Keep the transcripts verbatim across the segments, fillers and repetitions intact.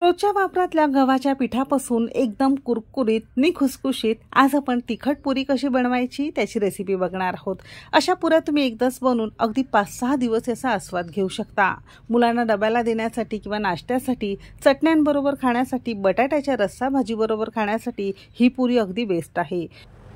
रोजच्या वापरातल्या गव्हाच्या पिठापासून एकदम कुरकुरीत नि खुसखुशीत आज आपण तिखट पुरी कशी बनवायची त्याची रेसिपी बघणार आहोत। अशा पुऱ्या तुम्ही एकदाच बनवून अगदी पाच सहा दिवस याचा आस्वाद घेऊ शकता। मुलांना डब्याला देण्यासाठी किंवा नाश्त्यासाठी, चटण्यांबरोबर खाण्यासाठी, बटाट्याच्या रस्सा भाजीबरोबर खाण्यासाठी ही पुरी अगदी बेस्ट आहे।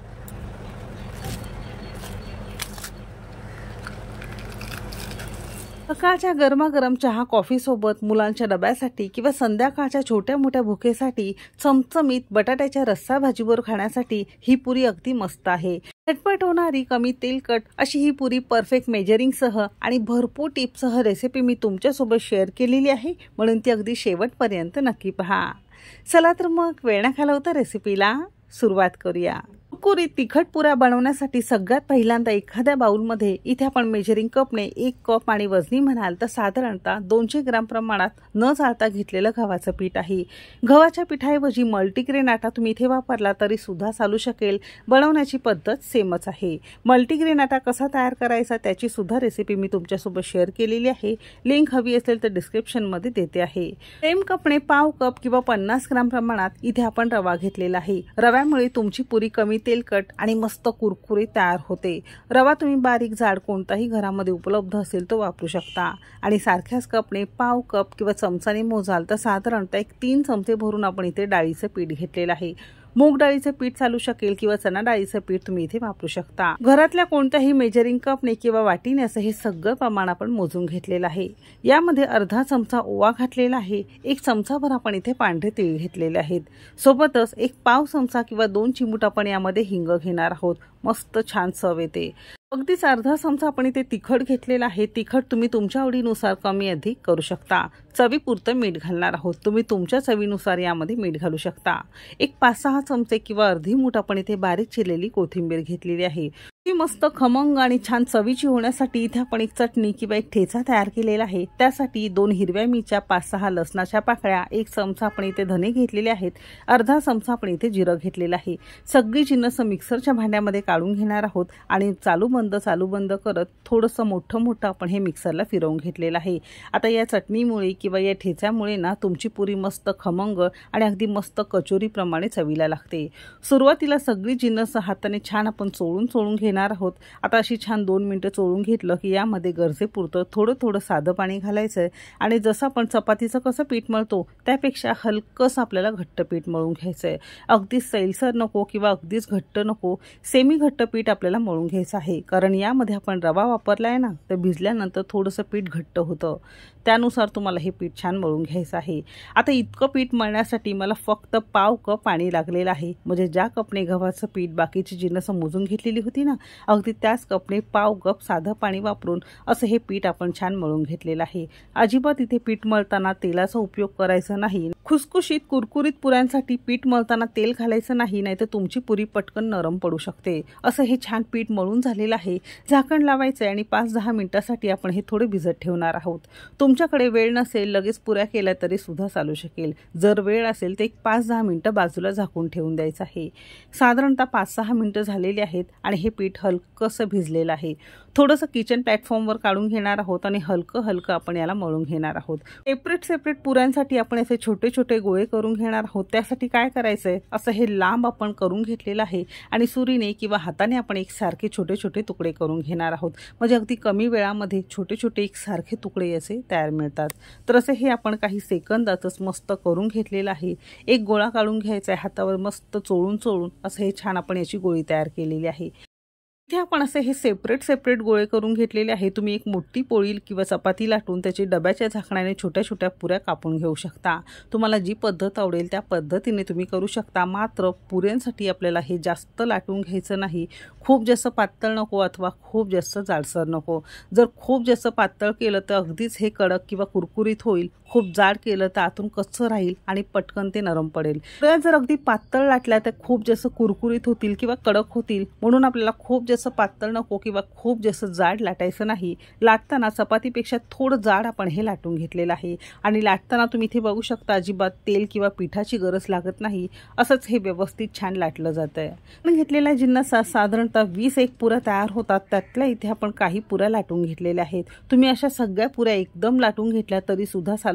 सकाळच्या गरमागरम चहा कॉफी सोबत, मुलांच्या डब्यासाठी किंवा संध्याकाळच्या छोट्या मोठ्या भुकेसाठी, चमचमीत बटाट्याच्या रस्सा भाजीवर खाण्यासाठी ही पुरी अगदी मस्त आहे। झटपट होणारी, कमी तेलकट अशी ही पुरी परफेक्ट मेजरिंग सह आणि भरपूर टिप्ससह रेसिपी मी तुमच्या सोबत शेअर केलेली आहे, म्हणून ती अगदी शेवटपर्यंत नक्की पहा। चला तर मग वेळ न घालवता रेसिपीला सुरुवात करूया। कुरकुरीत तिखट पुऱ्या बनवण्यासाठी सगळ्यात पहिल्यांदा एखाद्या बाउलमध्ये इथे आपण मेजरिंग कपने एक कप आणि वजनी म्हणाल तर साधारणतः दोनशे ग्राम प्रमाणात न चाळता घेतलेलं गव्हाचं पीठ आहे। गव्हाच्या पिठाऐवजी मल्टीग्रेन आटा तुम्ही इथे वापरला तरी सुद्धा चालू शकेल। बनवण्याची पद्धत सेमच आहे। मल्टीग्रेन आटा कसा तयार करायचा त्याची सुद्धा रेसिपी मी तुमच्यासोबत शेअर केलेली आहे, लिंक हवी असेल तर डिस्क्रिप्शन मध्ये देते आहे। सेम कपने पाव कप किंवा पन्नास ग्राम प्रमाणात इथे आपण रवा घेतलेला आहे। रव्यामुळे तुमची पुरी कमी तेलकट आणि मस्त कुरकुरीत तयार होते। रवा तुम्ही बारीक जाड कोणताही घरामध्ये उपलब्ध असेल तो वापरू शकता। आणि सारख्याच कपने पाव कप किंवा चमचाने मोजाल तर साधारणतः एक तीन चमचे भरून आपण इथे डाळीचं पीठ घेतलेलं आहे। मूग डाळीचं पीठ चालू शकेल किंवा चना डाळीचं पीठ तुम्ही इथे वापरू शकता। घरातल्या कोणत्याही मेजरिंग कपने किंवा वाटीने असं हे सगळं प्रमाण आपण मोजून घेतलेलं आहे। यामध्ये अर्धा चमचा ओवा घातलेला आहे, एक चमचाभर आपण इथे पांढरे तीळ घेतलेले आहेत, सोबतच एक पाव चमचा किंवा दोन चिमूट आपण यामध्ये हिंग घेणार आहोत। मस्त छान चव येते। अगदीच अर्धा चमचा आपण इथे तिखट घेतलेला आहे। तिखट तुम्ही तुमच्या आवडीनुसार कमी अधिक करू शकता। चवीपुरतं मीठ घालणार आहोत, तुम्ही तुमच्या चवीनुसार यामध्ये मीठ घालू शकता। एक पाच सहा चमचे किंवा अर्धी मूठ आपण इथे बारीक चिरलेली कोथिंबीर घेतलेली आहे। ती मस्त खमंग आणि छान चवीची होण्यासाठी इथे आपण एक चटणी किंवा एक ठेचा तयार केलेला आहे। त्यासाठी दोन हिरव्या मिरच्या, पाच सहा लसणाच्या पाकळ्या, एक चमचा आपण इथे धने घेतलेले आहेत, अर्धा चमचा आपण इथे जिरं घेतलेलं आहे। सगळी जिन्नस मिक्सरच्या भांड्यामध्ये काढून घेणार आहोत आणि चालू बंद चालू बंद करत थोडंसं मोठं मोठं आपण हे मिक्सरला फिरवून घेतलेलं आहे। आता या चटणीमुळे किंवा या ठेच्यामुळे ना तुमची पुरी मस्त खमंग आणि अगदी मस्त कचोरी प्रमाणे चवीला लागते। सुरुवातीला सगळी जिन्नस हाताने छान आपण चोळून चोळून घेणार आहोत। आता अशी छान दोन मिनिटं चोळून घेतलं की यामध्ये गरजेपुरतं थोडं थोडं साधं पाणी घालायचं आणि जसं आपण चपातीचं कसं पीठ मळतो त्यापेक्षा हलकंसं आपल्याला घट्ट पीठ मळून घ्यायचंय। अगदीच सैलसर नको किंवा अगदीच घट्ट नको, सेमी घट्ट पीठ आपल्याला मळून घ्यायचं आहे। कारण यामध्ये आपण रवा वापरलाय ना, तर भिजल्यानंतर थोडंसं पीठ घट्ट होतं, त्यानुसार तुम्हाला हे पीठ छान मळून घ्यायचं आहे। आता इतकं पीठ मळण्यासाठी मला फक्त पाव कप पाणी लागलेलं आहे, म्हणजे ज्या कपने गव्हाचं पीठ बाकीची जिन्नस मोजून घेतलेली होती ना, अगदी त्याच कपने पाव कप साधं पाणी वापरून असं हे पीठ आपण छान मळून घेतलेलं आहे। अजिबात इथे पीठ मळताना तेलाचा उपयोग करायचा नाही। खुसखुशीत कुरकुरीत पुऱ्यांसाठी पीठ मळताना तेल घालायचं नाही, नाहीतर तुमची पुरी पटकन नरम पडू शकते। असं हे छान पीठ मळून झालेलं आहे। झाकण लावायचं आणि पाच दहा मिनिटांसाठी आपण हे थोडे भिजत ठेवणार आहोत। तुमच्याकडे वेळ नसेल, लगेच पुऱ्या केल्या तरी सुद्धा चालू शकेल। जर वेळ असेल तर एक पाच दहा मिनिटं बाजूला झाकून ठेवून द्यायचं आहे। साधारणतः पाच सहा मिनिटं झालेली आहेत आणि हे पीठ हलकंसं भिजलेलं आहे। थोडंसं किचन प्लॅटफॉर्मवर काढून घेणार आहोत आणि हलकं हलकं आपण याला मळून घेणार आहोत। सेपरेट सेपरेट पुऱ्यांसाठी आपण असे छोटे छोटे गोळे करून घेणार आहोत। त्यासाठी काय करायचंय, असं हे लांब आपण करून घेतलेलं आहे आणि सुरीने किंवा हाताने आपण एक सारखे छोटे छोटे तुकडे करून घेणार आहोत, म्हणजे अगदी कमी वेळामध्ये छोटे छोटे एक सारखे तुकडे असे तयार मिळतात। तर असे हे आपण काही सेकंदातच मस्त करून घेतलेलं आहे। एक गोळा काढून घ्यायचा आहे, हातावर मस्त चोळून चोळून असं हे छान आपण याची गोळी तयार केलेली आहे। इथे आपण असे हे सेपरेट सेपरेट गोळे करून घेतलेले आहे। तुम्ही एक मोठी पोळी किंवा चपाती लाटून त्याची डब्याच्या झाकणाने छोट्या छोट्या पुऱ्या कापून घेऊ शकता। तुम्हाला जी पद्धत आवडेल त्या पद्धतीने तुम्ही करू शकता। मात्र पुऱ्यांसाठी आपल्याला हे जास्त लाटून घ्यायचं नाही, खूप जास्त पातळ नको अथवा खूप जास्त जाडसर नको। जर खूप जास्त पातळ केलं तर अगदीच हे कडक किंवा कुरकुरीत होईल, खूप जाड केलं तर आतून कच्चं राहील आणि पटकन ते नरम पडेल। पुऱ्या जर अगदी पातळ लाटल्या तर खूप जास्त कुरकुरीत होतील किंवा कडक होतील, म्हणून आपल्याला खूप जास्त पातळ नको किंवा खूप जास्त जाड लाटायचं नाही। लाटताना चपातीपेक्षा थोडं जाड आपण हे लाटून घेतलेलं आहे आणि लाटताना तुम्ही इथे बघू शकता अजिबात तेल किंवा पिठाची गरज लागत नाही, असंच हे व्यवस्थित छान लाटलं जातंय। आपण घेतलेल्या जिन्नसात साधारणतः वीस एक पुऱ्या तयार होतात, त्यातल्या इथे आपण काही पुऱ्या लाटून घेतलेल्या आहेत। तुम्ही अशा सगळ्या पुऱ्या एकदम लाटून घेतल्या तरी सुद्धा चालू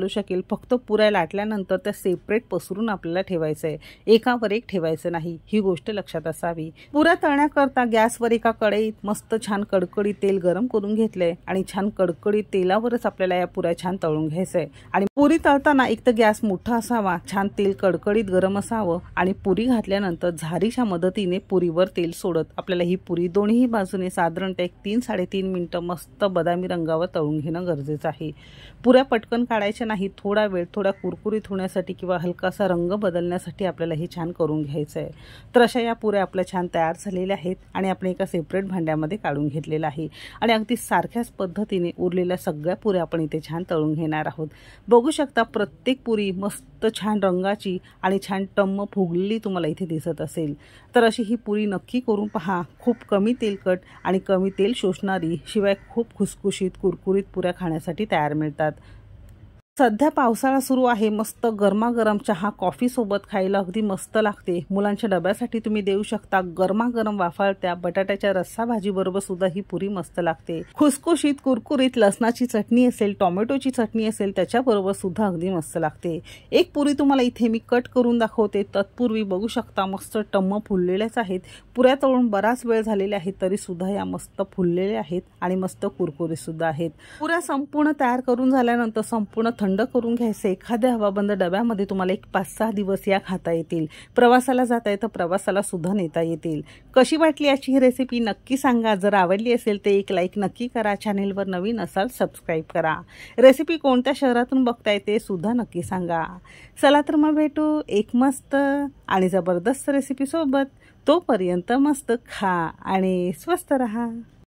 चालू शकेल. फक्त पुऱ्या लाटल्यानंतर त्या सेपरेट पसरून आपल्याला ठेवायचं आहे, एकावर एक ठेवायचं नाही, ही गोष्ट लक्षात असावी. पुऱ्या तळण्याकरता गॅसवर एका कढईत मस्त छान कडकडीत तेल गरम करून घेतलंय आणि छान कडकडीत तेलावरच आपल्याला या पुऱ्या छान तळून घ्यायचं आहे. आणि पुरी तळताना एक तर गॅस मोठा असावा, छान तेल कडकडीत गरम असावं आणि पुरी घातल्यानंतर झारीच्या मदतीने पुरीवर तेल सोडत आपल्याला ही पुरी दोन्ही बाजूने साधारणतः एक तीन साडेतीन मिनिटं मस्त बदामी रंगावर तळून घेणं गरजेचं आहे. पुऱ्या पटकन काढायच्या नाही, थोडा वेळ थोडा कुरकुरीत होण्यासाठी किंवा हलकासा रंग बदलण्यासाठी आपल्याला हे छान करून घ्यायचं आहे. तर अशा या पुऱ्या आपल्या छान तयार झालेल्या आहेत आणि आपण एका सेपरेट भांड्यामध्ये काढून घेतलेला आहे. आणि अगदी सारख्याच पद्धतीने उरलेल्या सगळ्या पुऱ्या आपण इथे छान तळून घेणार आहोत. बघू शकता प्रत्येक पुरी मस्त छान रंगाची आणि छान टम्म फुगलेली तुम्हाला इथे दिसत असेल. तर अशी ही पुरी नक्की करून पहा. खूप कमी तेलकट आणि कमी तेल शोषणारी, शिवाय खूप खुसखुशीत कुरकुरीत पुऱ्या खाण्यासाठी तयार मिळतात. सध्या पावसाळा सुरू आहे, मस्त गरमागरम चहा कॉफी सोबत खायला अगदी मस्त लागते. मुलांच्या डब्यासाठी तुम्ही देऊ शकता. गरमागरम वाफाळत्या बटाट्याच्या रस्सा भाजी बरोबर सुद्धा ही पुरी मस्त लागते. खुसखुशीत कुरकुरीत लसणाची चटणी असेल, टोमॅटोची चटणी असेल, त्याच्याबरोबर सुद्धा अगदी मस्त लागते. एक पुरी तुम्हाला इथे मी कट करून दाखवते. तत्पूर्वी बघू शकता मस्त टम्म फुललेल्याच आहेत. पुऱ्या तळून बराच वेळ झालेल्या आहेत तरी सुद्धा या मस्त फुललेल्या आहेत आणि मस्त कुरकुरीत सुद्धा आहेत. पुऱ्या संपूर्ण तयार करून झाल्यानंतर संपूर्ण थंड करून घ्यायचे. एखाद्या हवाबंद डब्यामध्ये तुम्हाला एक पाच सहा दिवस या खाता येतील. प्रवासाला जाता येतं, प्रवासाला सुद्धा नेता येतील. कशी वाटली याची ही रेसिपी नक्की सांगा. जर आवडली असेल तर एक लाईक नक्की करा. चॅनेलवर नवीन असाल सबस्क्राईब करा. रेसिपी कोणत्या शहरातून बघताय ते सुद्धा नक्की सांगा. चला तर मग भेटू एक मस्त आणि जबरदस्त रेसिपी सोबत. तोपर्यंत मस्त खा आणि स्वस्त रहा.